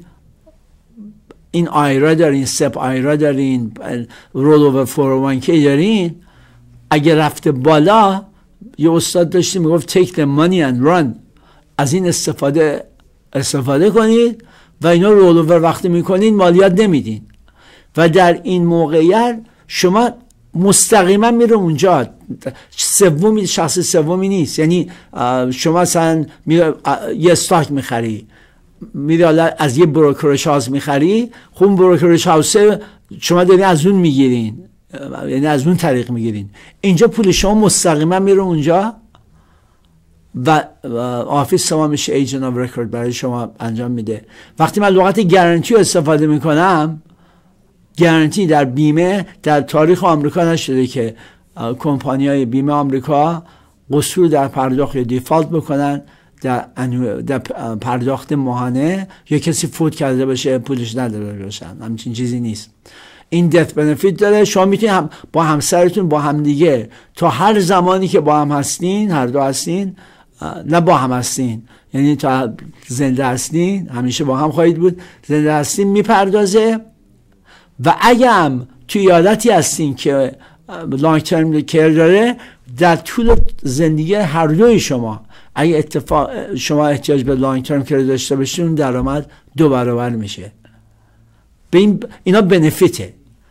این آیرا دارین، سپ آیرا دارین، رول اوور فور او وان کی دارین، اگه رفته بالا یه استاد داشتیم میگفت take the money and run، از این استفاده استفاده کنید و اینا رول اوور وقتی میکنین مالیات نمیدین و در این موقعیت شما مستقیما میره اونجا، سومی شخص سومی نیست. یعنی شما مثلا یه استاک میخری، میری از یه بروکرج هاوس میخری، خب بروکرج هاوس شما دارین از اون میگیرین، یعنی از اون طریق میگیرین. اینجا پول شما مستقیما میره اونجا و آفیس شما میشه ایجنت آف رکورد برای شما انجام میده. وقتی من لغت گارانتی رو استفاده میکنم، گارانتی در بیمه در تاریخ آمریکا نشده که کمپانی‌های بیمه آمریکا قصور در پرداخت یا دیفالت بکنن در, در پرداخت ماهانه یا کسی فوت کرده باشه پولش نداره باشن، همچین چیزی نیست. این دث بنفیت داره. شما میتونید هم با همسرتون با هم دیگه تا هر زمانی که با هم هستین، هر دو هستین، نه با هم هستین یعنی تا زنده هستین همیشه با هم خواهید بود، زنده هستین میپردازه. و اگه هم توی ایالتی هستین که لانگ ترم کیر داره، در طول زندگی هر دوی شما اگه اتفاق شما احتیاج به لانگ ترم کیر داشته باشین، اون درآمد دو برابر میشه. به این اینا بنفیته،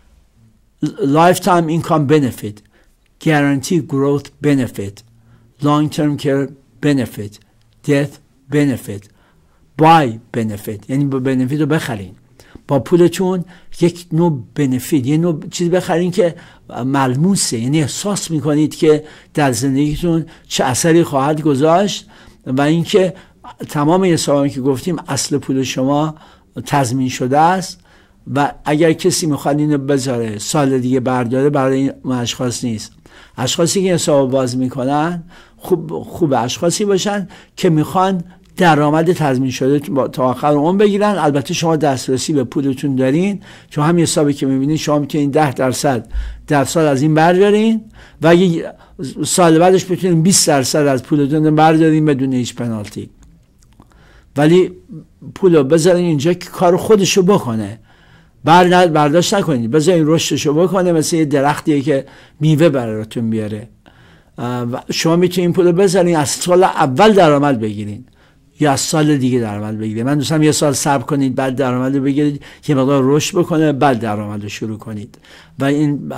لایف تایم اینکام بنفیت، گارانتی گروث بنفیت، لانگ ترم کیر بنفیت، دث بنفیت، بای بنفیت، یعنی با بنفیت رو بخرین با پولتون یک نوع بنفیت، یه نوع چیز بخرین که ملموسه، یعنی احساس میکنید که در زندگیتون چه اثری خواهد گذاشت و اینکه تمام حسابی که گفتیم اصل پول شما تضمین شده است و اگر کسی میخواد اینو بذاره سال دیگه برداره، برای این اشخاص نیست. اشخاصی که حساب باز میکنن خوب خوب اشخاصی باشن که میخوان درآمد تضمین شده تا آخر عمر بگیرن. البته شما دسترسی به پولتون دارین، چون همین حسابی که میبینید شما میتونید ده درصد در سال از این بردارین و اگه سال بعدش بتونین بیست درصد از پولتون بردارین بدون هیچ پنالتی، ولی پولو بذارین اینجا که کار خودشو بکنه، بر برداشت نکنید، بذارین رشدشو بکنه، مثل یه درختیه که میوه براتون بیاره. و شما میتونین پولو بذارین از سال اول درآمد بگیرین یا از سال دیگه درآمد بگیرید. من دوستم یه سال صبر کنید بعد درآمد بگیرید که مقدار رشد بکنه، بعد درآمد رو شروع کنید و این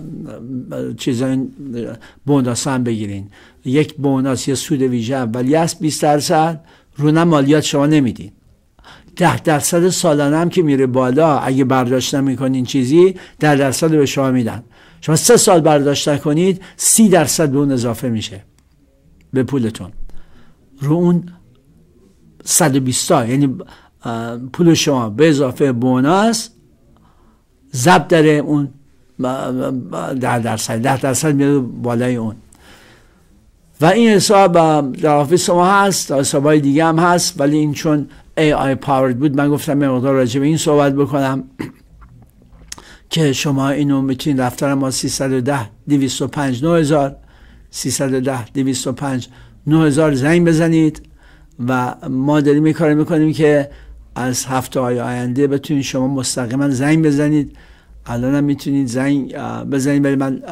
چیزا این بوناس هم بگیرین. یک بوناس یا سود ویژه اولیه است بیست درصد، رونه مالیات شما نمیدین. ده درصد سالانه هم که میره بالا اگه برداشت نمیکنین چیزی ده درصد به شما میدن. شما سه سال برداشت نکنید سی درصد به اون اضافه میشه به پولتون. رو اون صد و بیست تا یعنی پول شما به اضافه بوناس ضرب در اون ده درصد ده درصد میاد بالای اون. و این حساب در آفیس ما هست، حسابای دیگه هم هست، ولی این چون ای آی powered بود من گفتم یه مقدار راجع به این صحبت بکنم که شما اینو میتونید دفتر ما سیصد و ده دویست و پنج نه هزار سیصد و ده دویست و پنج نه هزار زنگ بزنید و ما داریم این کار میکنیم که از هفته های آینده بتونید شما مستقیما زنگ بزنید. الان هم میتونید زنگ بزنید، ولی من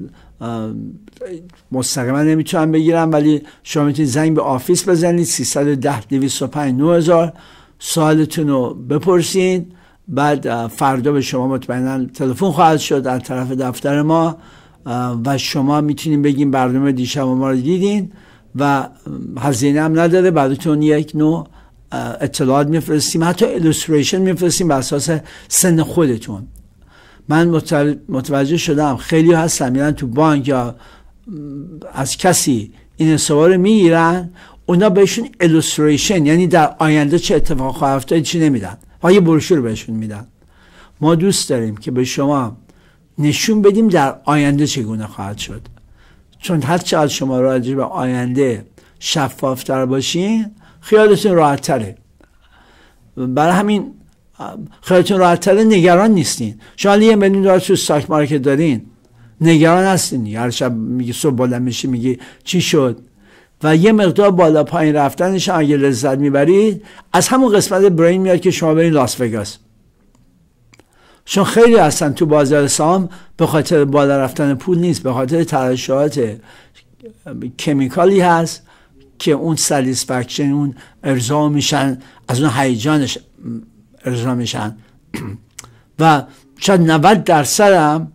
مستقیما نمیتونم بگیرم، ولی شما میتونید زنگ به آفیس بزنید سیصد و ده دویست و پنج نه هزار، سوالتون رو بپرسین، بعد فردا به شما مطمئنا تلفن خواهد شد از طرف دفتر ما و شما میتونید بگین برنامه دیشب ما رو دیدین و هزینه هم نداره، بعدتون یک نوع اطلاعات میفرستیم، حتی ایلوستریشن میفرستیم بر اساس سن خودتون. من متوجه شدم خیلی هستن میرن تو بانک یا از کسی این حسابا رو میگیرن، اونا بهشون ایلوستریشن یعنی در آینده چه اتفاق خواهد افتاد چی نمیدن، فقط یه بروشور بهشون میدن. ما دوست داریم که به شما نشون بدیم در آینده چگونه خواهد شد، چون هر چقدر شما راجع به آینده شفافتر باشین خیالتون راحت تره. برای همین خیلیتون راحت‌تره، نگران نیستین. شما یه میلیون دلار تو استاک مارکت دارین، نگران هستین، هر شب میگی صبح بالا میشی میگی چی شد. و یه مقدار بالا پایین رفتنش اگه لذت میبرید، از همون قسمت برین میاد که شما برین لاس وگاس. چون خیلی هستن تو بازار سهام به خاطر بالا رفتن پول نیست، به خاطر ترشحات کمیکالی هست که اون ساتیسفکشن، اون ارضا میشن، از اون هیجانش ارضا میشن. و شاید نود درصد هم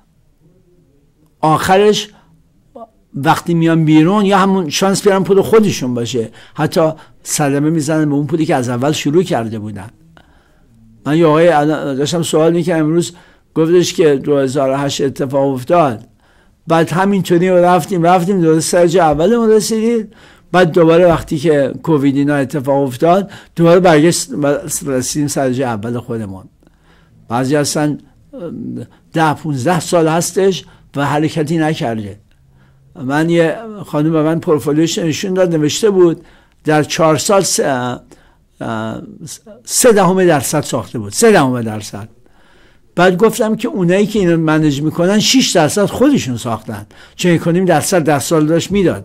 آخرش وقتی میان بیرون یا همون شانس بیارن پول خودشون باشه، حتی صدمه میزنن به اون پولی که از اول شروع کرده بودن. من یه آقای داشتم سوال میکنم امروز، گفتش که دو هزار و هشت اتفاق افتاد، بعد همینطوری رفتیم رفتیم دو سرج اولمون رسیدید، بعد دوباره وقتی که کووید اینا اتفاق افتاد دوباره برگشت رسیدیم سرج اول خودمون. بعضی هستن ده پونزده سال هستش و حرکتی نکرده. من یه خانم به من پورتفولیوش نشون داد، نوشته بود در چهار سال سه, سه دهم درصد ساخته بود، سه دهم درصد. بعد گفتم که اونایی که اینو منیج میکنن شش درصد خودشون ساختن، چون یک درصد در سال داشت میداد.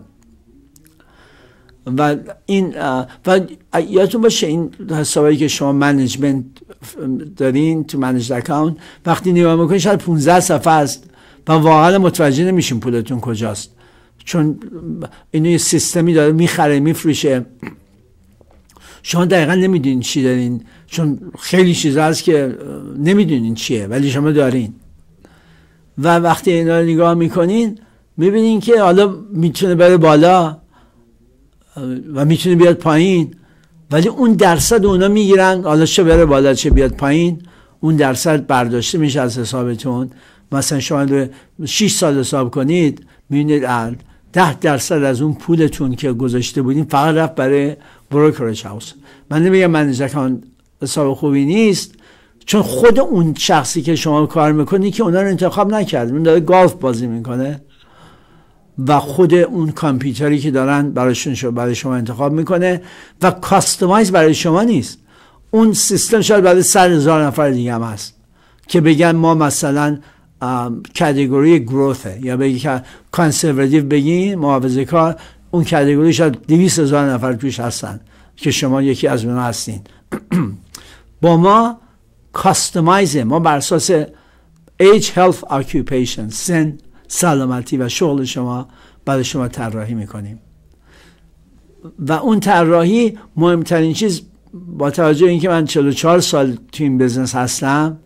و این و یادتون باشه این حسابایی که شما منیجمنت دارین تو منیج اکاونت، وقتی نگاه میکنین شاید پانزده صفحه است و واقعا متوجه نمیشین پولتون کجاست، چون اینو یه سیستمی داره میخره میفروشه، شما دقیقا نمیدونین چی دارین، چون خیلی چیزا هست که نمیدونین چیه ولی شما دارین. و وقتی اینا رو نگاه میکنین میبینین که حالا میتونه بره بالا و میتونه بیاد پایین، ولی اون درصد اونا میگیرن، حالا چه بره بالا چه بیاد پایین، اون درصد برداشته میشه از حسابتون. مثلا شما رو شش سال حساب کنید، میبینید ده درصد از اون پولتون که گذاشته بودین فقط رفت برای بروکرج هاوس. من نمیگم منیج اکاونت حساب خوبی نیست، چون خود اون شخصی که شما کار میکنی که اونا رو انتخاب نکرد، اون داره گالف بازی میکنه و خود اون کامپیوتری که دارن براشون شو برای شما انتخاب میکنه و کاستومایز برای شما نیست. اون سیستم شاید برای صد هزار نفر دیگه هم هست که بگن ما مثلا کاتگوری گروثه، یا بگی که کانسرواتیو بگین محافظه کار، اون کاتگوری شاید دویست هزار نفر توش هستن که شما یکی از اونها هستین. با ما کاستومایزه، ما بر اساس age health occupation، سن، سلامتی و شغل شما برای شما طراحی میکنیم. و اون طراحی مهمترین چیز، با توجه اینکه من چهل و چهار سال تو این بزنس هستم،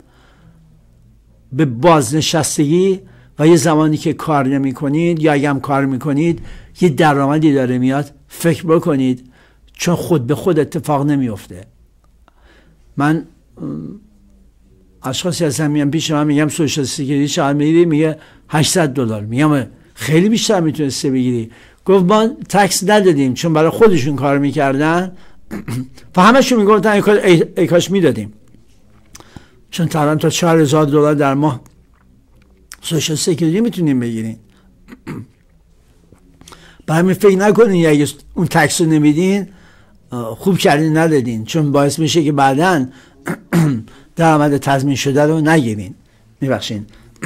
به بازنشستگی و یه زمانی که کار نمی کنید یا اگه هم کار میکنید یه درآمدی داره میاد، فکر بکنید، چون خود به خود اتفاق نمیفته. من اشخاصی هستن میگم پیش من، میگم سوشال سکیوریتی چقدر میگیری؟ میگه هشتصد دلار. میگم خیلی بیشتر میتونسته بگیری. گفت ما تکس ندادیم چون برای خودشون کار میکردن و همشون میگفتن ای, ای کاش میدادیم، چون تقریبا تا چهار هزار دلار در ماه سوشال سکیوریتی میتونیم بگیرین. برای همین فکر نکنین اگه اون تکس رو نمیدین خوب کردین ندادین، چون باعث میشه که بعداً درآمد تضمین شده رو نگیرین. میبخشین.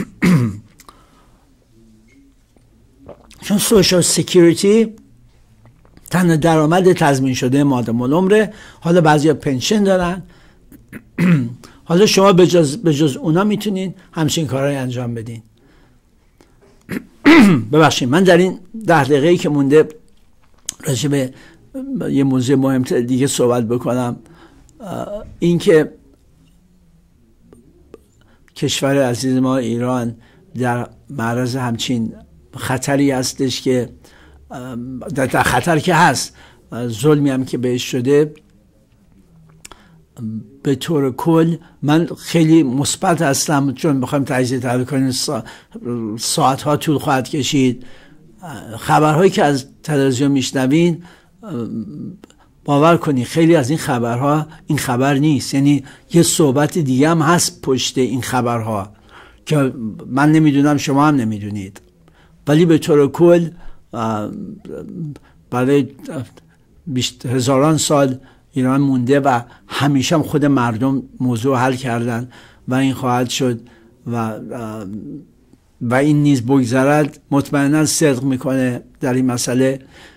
چون سوشال سکیوریتی تنها درآمد تضمین شده مادام العمره. حالا بعضیا پنشن دارن، حالا شما به جز, به جز اونا میتونین همچین کارهای انجام بدین. ببخشید من در این ده دقیقه‌ای که مونده راجع به یه موضوع مهم دیگه صحبت بکنم. این که کشور عزیز ما ایران در معرض همچین خطری هستش که در خطر که هست، ظلمی هم که بهش شده، به طور کل من خیلی مثبت هستم، چون بخوایم تجزیه تحلیل کنیم سا... ساعت ها طول خواهد کشید. خبرهایی که از تلویزیون میشنوین باور کنی خیلی از این خبرها این خبر نیست، یعنی یه صحبت دیگه هم هست پشت این خبرها که من نمیدونم شما هم نمیدونید. ولی به طور کل برای هزاران سال ایران مونده و همیشه هم خود مردم موضوع حل کردن و این خواهد شد و و این نیز بگذرد. مطمئنا صدق میکنه در این مسئله.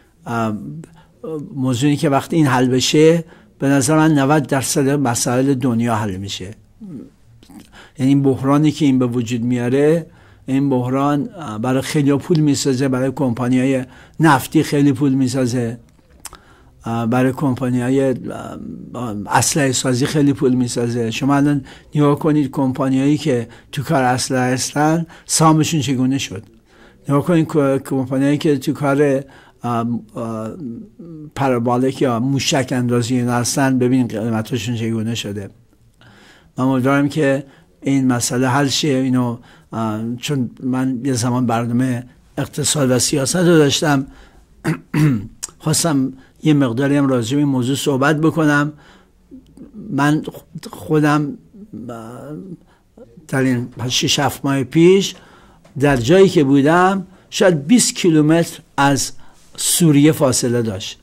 موضوعی که وقتی این حل بشه به نظر من نود درصد مسائل دنیا حل میشه. یعنی این بحرانی که این به وجود میاره، این بحران برای خیلی پول میسازه، برای کمپانی‌های نفتی خیلی پول میسازه، برای کمپانی‌های اسلحه سازی خیلی پول میسازه. شما الان نگاه کنید کمپانیایی که تو کار اسلحه هستن سهامشون چگونه شد. نگاه کنید کمپانیایی که تو کار پارابولیک یا موشک اندازی هستن، ببینید قیمتاشون چگونه شده. من امیدوارم که این مسئله حل شه. اینو چون من یه زمان برنامه اقتصاد و سیاست رو داشتم، خواستم یه مقداری هم راجع به این موضوع صحبت بکنم. من خودم در این شش هفت ماه پیش در جایی که بودم شاید بیست کیلومتر از سوریه فاصله داشت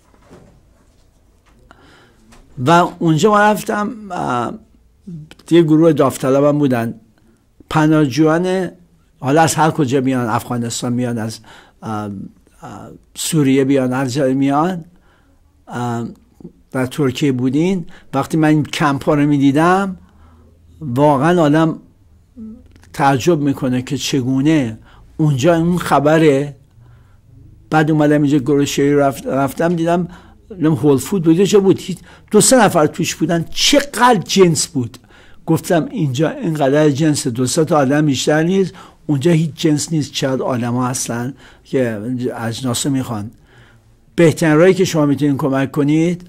و اونجا ما رفتم، یه گروه داوطلبم بودن، پناهجویان، حالا از هر کجا میان، افغانستان میان، از سوریه بیان، هر جای میان. در ترکیه بودین. وقتی من این کمپ ها رو میدیدم واقعا آدم تعجب میکنه که چگونه اونجا اون خبره. بعد اومدم اینجا گروشری رفت رفتم دیدم هول فود بود، چه بود، دو سه نفر توش بودن، چقدر جنس بود. گفتم اینجا اینقدر جنس، دو سه تا آدم بیشتر نیست، اونجا هیچ جنس نیست، چقدر آدم ها هستن که اجناس میخوان. بهترین راهی که شما میتونید کمک کنید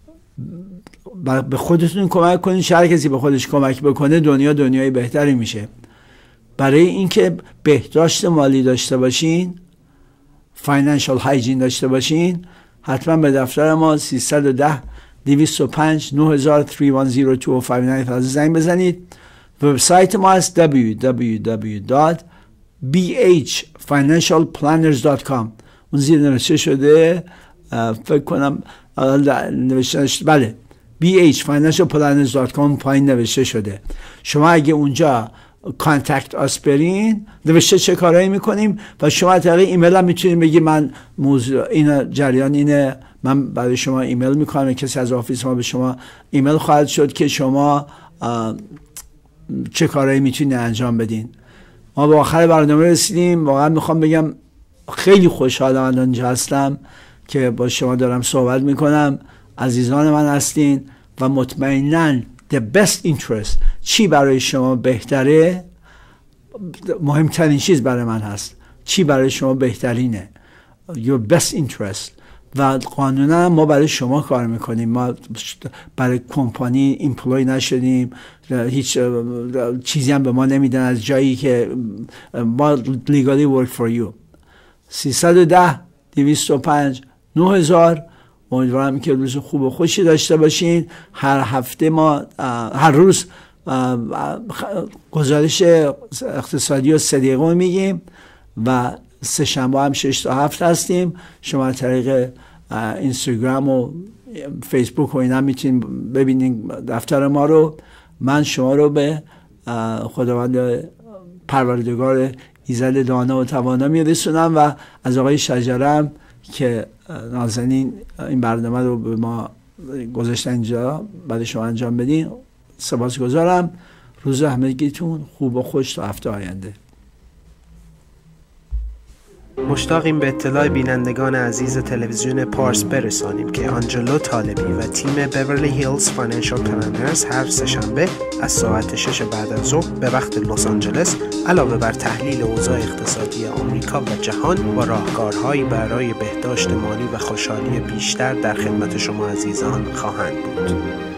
به خودتون کمک کنید. هر کسی به خودش کمک بکنه دنیا دنیای بهتری میشه. برای اینکه بهداشت مالی داشته باشین، فاینانشال هایجین داشته باشین، حتما به دفتر ما سیصد و ده دویست و پنج نه هزار سه یک صفر دو دو پنج نه زنگ بزنید. وبسایت ما است دبلیو دبلیو دبلیو دات بی اچ فاینانشال پلانرز دات کام. اون زیر نوشته شده، فکر کنم نوشته، بله، بی اچ فاینانشال پلانرز دات کام پایین نوشته شده. شما اگه اونجا کانتکت آس برین، نوشته چه کارایی میکنیم و شما طریق ایمیل هم میتونید بگید من موضوع این جریان اینه، من برای شما ایمیل میکنم. کسی از آفیس ما به شما ایمیل خواهد شد که شما چه کارایی میتونید انجام بدین. ما به آخر برنامه رسیدیم. واقعا میخوام بگم خیلی خوشحالم الان اینجا هستم که با شما دارم صحبت میکنم. عزیزان من هستین و مطمئناً the best interest، چی برای شما بهتره، مهمترین چیز برای من هست، چی برای شما بهترینه، your best interest. و قانونا ما برای شما کار میکنیم، ما برای کمپانی ایمپلوی نشدیم، هیچ چیزی هم به ما نمیدن از جایی که ما legally work for you. سیصد و ده دویست و پنج نه هزار. امیدوارم که روز خوب و خوشی داشته باشین. هر هفته ما هر روز گزارش اقتصادی و سه دقیقه میگیم و سه شنبه هم شش تا هفت هستیم. شما طریق اینستاگرام و فیسبوک و اینا میتونین ببینین دفتر ما رو. من شما رو به خداوند پروردگار ایزد دانا و توانا میرسونم و از آقای شجرم که نازنین این برنامه رو به ما گذاشتن اینجا برای شما انجام بدین سپاسگزارم. روز همگیتون خوب و خوش تا هفته آینده. مشتاقیم به اطلاع بینندگان عزیز تلویزیون پارس برسانیم که آنجلو طالبی و تیم بیورلی هیلز فاینانشال پلنرز هر سه‌شنبه از ساعت شش بعد از ظهر به وقت لس آنجلس علاوه بر تحلیل اوضاع اقتصادی آمریکا و جهان با راهکارهایی برای بهداشت مالی و خوشحالی بیشتر در خدمت شما عزیزان خواهند بود.